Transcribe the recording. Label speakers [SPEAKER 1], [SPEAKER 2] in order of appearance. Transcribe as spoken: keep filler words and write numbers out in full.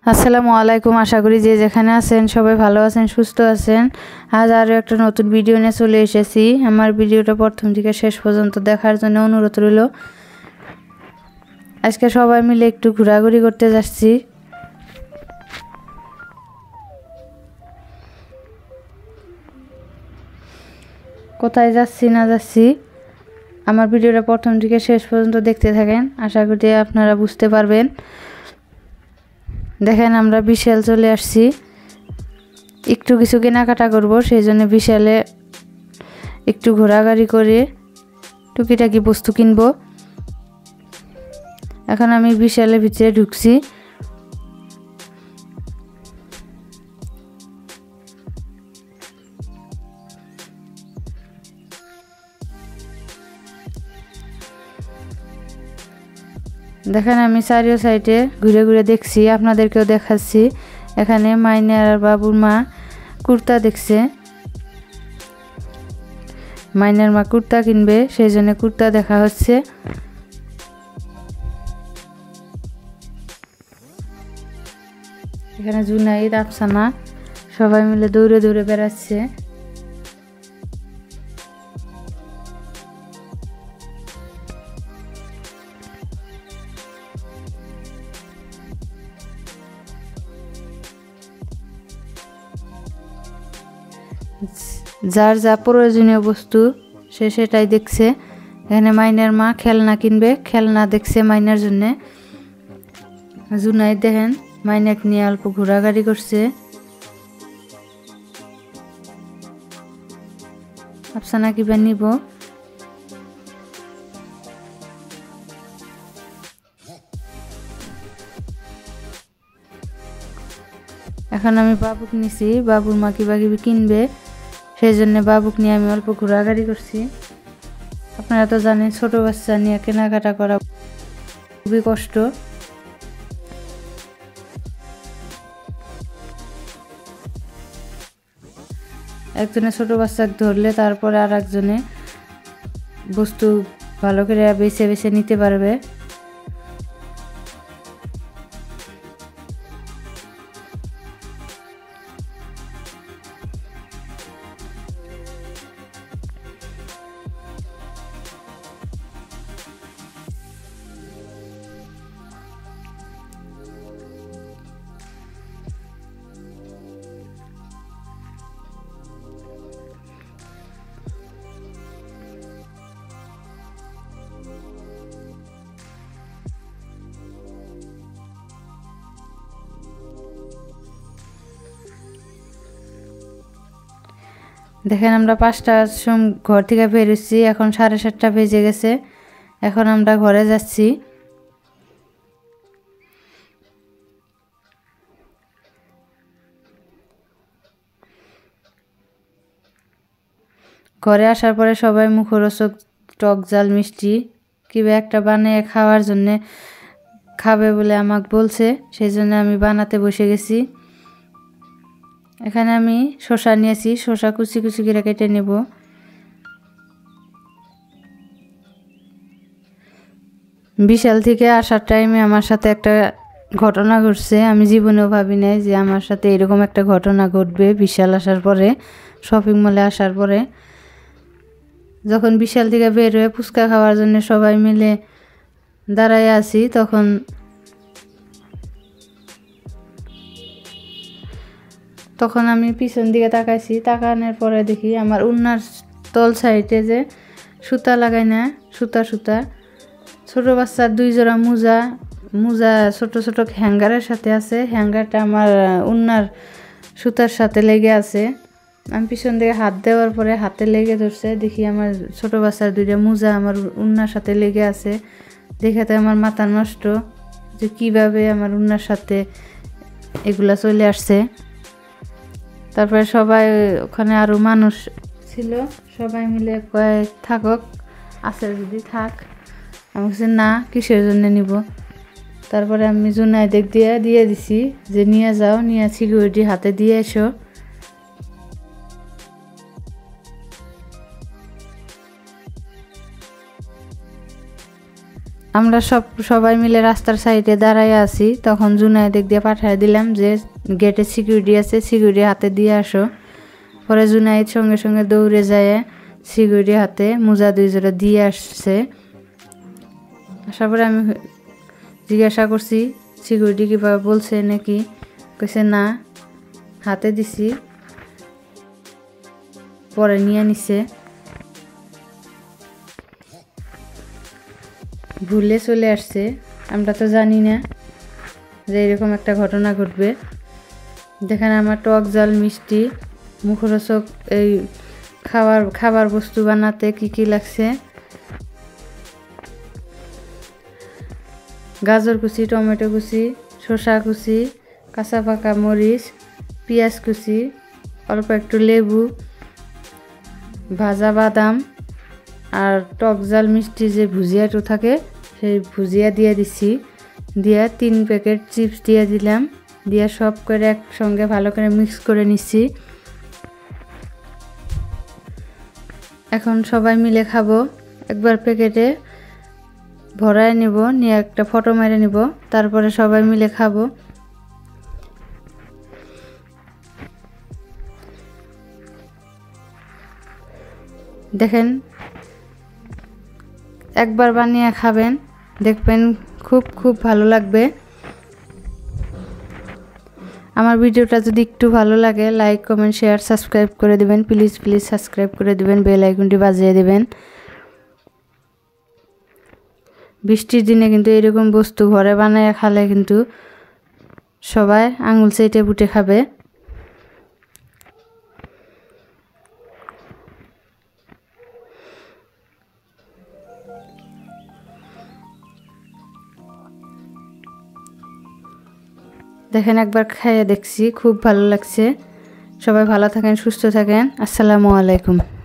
[SPEAKER 1] আসসালামু আলাইকুম। আশা করি যে যেখানে আছেন সবাই ভালো আছেন, সুস্থ আছেন। আজ আরও একটা নতুন ভিডিও নিয়ে চলে এসেছি। আমার ভিডিওটা প্রথম থেকে শেষ পর্যন্ত দেখার জন্য অনুরোধ রইল। আজকে সবাই মিলে একটু ঘোরাঘুরি করতে যাচ্ছি। কোথায় যাচ্ছি না যাচ্ছি আমার ভিডিওটা প্রথম থেকে শেষ পর্যন্ত দেখতে থাকেন, আশা করি আপনারা বুঝতে পারবেন। দেখেন আমরা বিশাল চলে আসছি, একটু কিছু কেনাকাটা করব, সেই জন্য বিশালে একটু ঘোরাঘুরি করে টুকিটাকি বস্তু কিনবো। এখন আমি বিশালের ভিতরে ঢুকছি। দেখেন আমি চারিও সাইডে ঘুরে ঘুরে দেখছি, আপনাদেরকেও দেখাচ্ছি। এখানে মাইনার আর বাবুর মা কুর্তা দেখছে, মাইনার মা কুর্তা কিনবে, সেই জন্য কুর্তা দেখা হচ্ছে। এখানে জুনাইদ, আফসানা সবাই মিলে দৌড়ে দৌড়ে বেড়াচ্ছে। যার যা প্রয়োজনীয় বস্তু সে সেটাই দেখছে। এখানে মাইনার মা খেলনা কিনবে, খেলনা দেখছে মাইনার জন্য। জুনাইদ দেখেন মাইনাকে নিয়ে অল্প ঘোরাঘুরি করছে। আফসানা কিবা নিব। এখন আমি বাবুক নিছি, বাবুর মা কিবা কিবি কিনবে, সেই জন্য বাবুক নিয়ে আমি অল্প ঘোরাঘুরি করছি। আপনারা তো জানেন ছোট বাচ্চা নিয়ে কেনাকাটা করা খুবই কষ্ট। একজনে ছোট বাচ্চাকে ধরলে তারপরে আর একজনে বস্তু ভালো করে বেছে বেছে নিতে পারবে। দেখেন আমরা পাঁচটার সময় ঘর থেকে বেরোচ্ছি, এখন সাড়ে সাতটা বেজে গেছে। এখন আমরা ঘরে যাচ্ছি। ঘরে আসার পরে সবাই মুখরোচক টক জাল মিষ্টি কিবা একটা বানিয়ে খাওয়ার জন্যে খাবে বলে আমাকে বলছে, সেই জন্য আমি বানাতে বসে গেছি। এখানে আমি শসা নিয়েছি, শসা কুচি কুচি করে কেটে নেব। বিশাল থেকে আসার টাইমে আমার সাথে একটা ঘটনা ঘটছে, আমি জীবনেও ভাবি নাই যে আমার সাথে এরকম একটা ঘটনা ঘটবে। বিশাল আসার পরে, শপিং মলে আসার পরে, যখন বিশাল থেকে বের হয়ে ফুচকা খাওয়ার জন্য সবাই মিলে দাঁড়ায় আছি, তখন তখন আমি পিছন দিকে তাকাইছি। তাকানোর পরে দেখি আমার উন্নার তল সাইডে যে সুতা লাগাই না, সুতা সুতা ছোট বাচ্চার দুই জোড়া মোজা মোজা ছোট ছোট হ্যাঙ্গারের সাথে আছে। হ্যাঙ্গারটা আমার উন্নার সুতার সাথে লেগে আছে। আমি পিছন দিকে হাত দেওয়ার পরে হাতে লেগে ধরছে, দেখি আমার ছোট বাচ্চার দুইটা মোজা আমার উন্নার সাথে লেগে আছে। দেখাতে আমার মাথা নষ্ট যে কিভাবে আমার উন্নার সাথে এগুলা চলে আসছে। তারপরে সবাই ওখানে আরও মানুষ ছিল, সবাই মিলে কয় থাকক, আছে যদি থাক। আমি বলছি না, কিসের জন্য নিব। তারপরে আমি জুনাইদেক দিয়ে দিয়ে দিছি যে নিয়ে যাও, নিয়ে সিকিউরিটি হাতে দিয়ে এসো। আমরা সব সবাই মিলে রাস্তার সাইডে দাঁড়ায় আছি, তখন জুনায়েদ দিক দিয়ে পাঠিয়ে দিলাম যে গেটে সিকিউরিটি আছে, সিকিউরিটি হাতে দিয়ে আসো। পরে জুনায়েদ সঙ্গে সঙ্গে দৌড়ে যায় সিকিউরিটি হাতে মোজা দুই জোড়া দিয়ে আসছে। আসার পরে আমি জিজ্ঞাসা করছি সিকিউরিটি কীভাবে বলছে নাকি, কইছে না হাতে দিছি, পরে নিয়ে নিছে। ভুলে চলে আসছে, আমরা তো জানি না যে এরকম একটা ঘটনা ঘটবে। দেখেন আমার টক জাল মিষ্টি মুখরোচক এই খাবার খাবার বস্তু বানাতে কি কি লাগছে। গাজর কুচি, টমেটো কুচি, শসা কুচি, কাঁচা পাকা মরিচ, পেঁয়াজ কুচি, অল্প একটু লেবু, ভাজা বাদাম আর টক জাল মিষ্টি যে ভুজিয়াটা থাকে সেই ভুজিয়া দিয়ে দিছি। দিয়ে তিন প্যাকেট চিপস দিয়ে দিলাম, দিয়ে সব করে একসঙ্গে ভালো করে মিক্স করে নিচ্ছি। এখন সবাই মিলে খাবো। একবার প্যাকেটে ভরায় নেব, নিয়ে একটা ফটো মেরে নেব, তারপরে সবাই মিলে খাবো। দেখেন একবার বানিয়ে খাবেন, দেখবেন খুব খুব ভালো লাগবে। আমার ভিডিওটা যদি একটু ভালো লাগে লাইক কমেন্ট শেয়ার সাবস্ক্রাইব করে দিবেন, প্লিজ প্লিজ সাবস্ক্রাইব করে দিবেন, বেল আইকনটি বাজিয়ে দিবেন। বৃষ্টির দিনে কিন্তু এরকম বস্তু ঘরে বানায় খালে কিন্তু সবাই আঙুল চেটে পুটে খাবে। দেখেন একবার খাইয়ে দেখছি, খুব ভালো লাগছে। সবাই ভালো থাকেন, সুস্থ থাকেন। আসসালামু আলাইকুম।